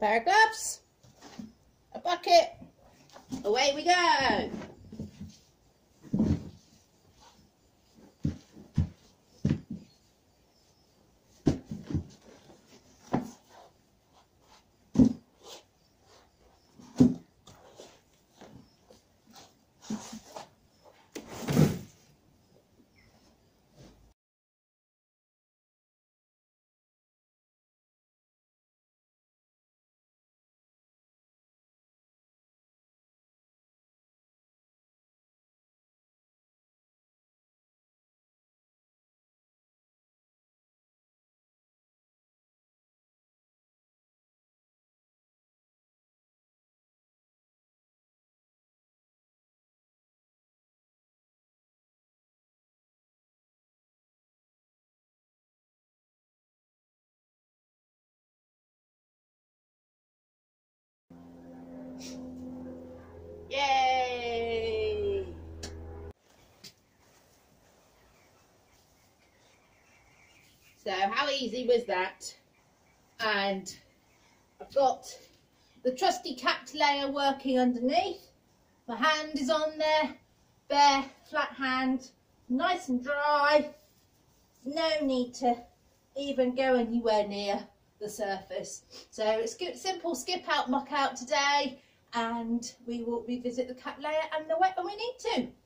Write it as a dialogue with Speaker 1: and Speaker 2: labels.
Speaker 1: pair of gloves, a bucket, away we go. Yay! So how easy was that? And I've got the trusty capped layer working underneath. My hand is on there, bare, flat hand, nice and dry. No need to even go anywhere near the surface. So it's good, simple skip out, muck out today, and we will revisit the cap layer and the wet when we need to.